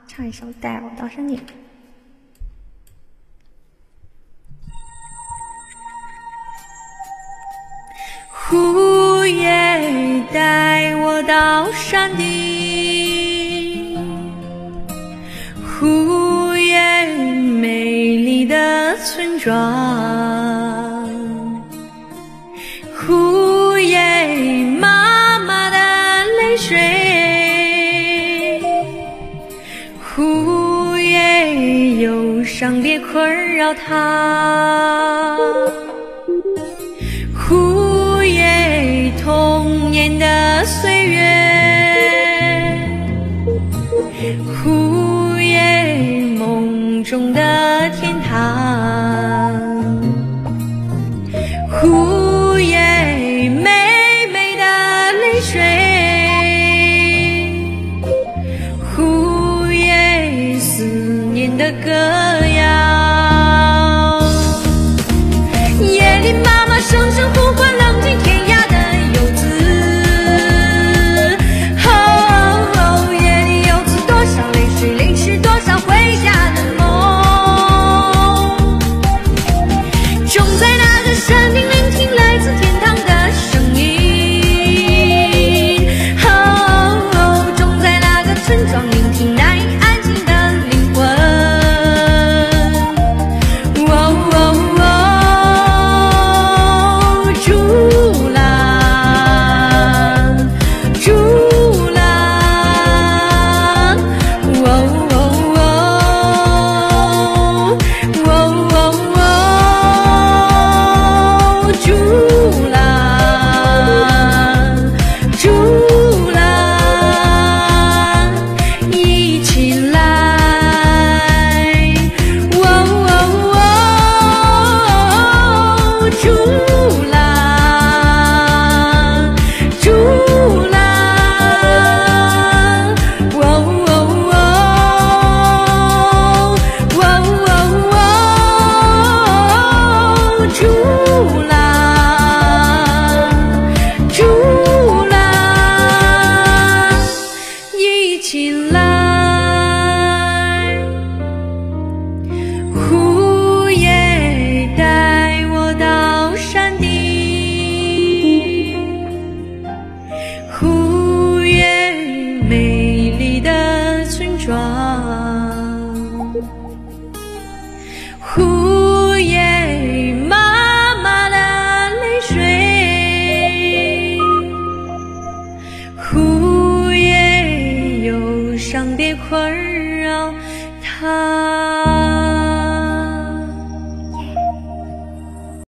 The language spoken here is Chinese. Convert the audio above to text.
唱一首《带我到山顶》。 呼耶，带我到山顶。呼耶，美丽的村庄。呼耶，妈妈的泪水。呼耶，忧伤别困扰她。呼耶，童年的岁月。呼耶，梦中的天堂。呼耶，妹妹的泪水。呼耶，思念的歌谣。夜里妈妈声声呼唤，冷静天涯的游子。哦，夜里游子多少泪水，淋湿多少回家的梦。种在那个山顶，聆听来自天堂的声音。哦，种在那个村庄，聆听难以安静的灵魂。哦哦哦，竹篮，竹篮。哦哦哦，哦哦哦，竹篮，竹篮，一起来。哦哦哦，竹篮，竹篮。哦哦哦，哦哦哦，竹篮，竹篮，一起来。呼耶，带我到山顶。呼耶，美丽的村庄。呼耶，妈妈的泪水。呼耶，忧伤别困扰她。